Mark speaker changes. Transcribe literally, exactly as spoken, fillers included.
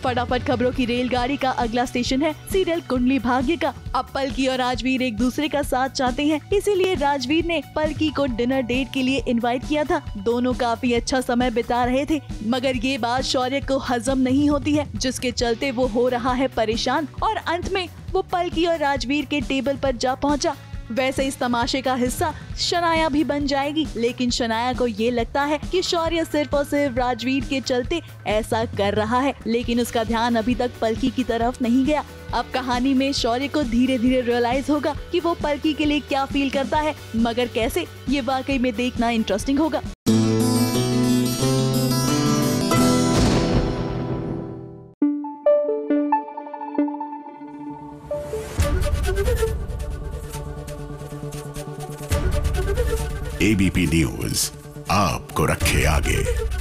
Speaker 1: फटाफट खबरों की रेलगाड़ी का अगला स्टेशन है सीरियल कुंडली भाग्य का। अब पलकी और राजवीर एक दूसरे का साथ चाहते हैं, इसीलिए राजवीर ने पलकी को डिनर डेट के लिए इनवाइट किया था। दोनों काफी अच्छा समय बिता रहे थे, मगर ये बात शौर्य को हजम नहीं होती है, जिसके चलते वो हो रहा है परेशान और अंत में वो पलकी और राजवीर के टेबल पर जा पहुंचा। वैसे इस तमाशे का हिस्सा शनाया भी बन जाएगी, लेकिन शनाया को ये लगता है कि शौर्य सिर्फ और सिर्फ राजवीर के चलते ऐसा कर रहा है, लेकिन उसका ध्यान अभी तक पलकी की तरफ नहीं गया। अब कहानी में शौर्य को धीरे धीरे रियलाइज होगा कि वो पलकी के लिए क्या फील करता है, मगर कैसे, ये वाकई में देखना इंटरेस्टिंग होगा।
Speaker 2: एबीपी न्यूज आपको रखे आगे।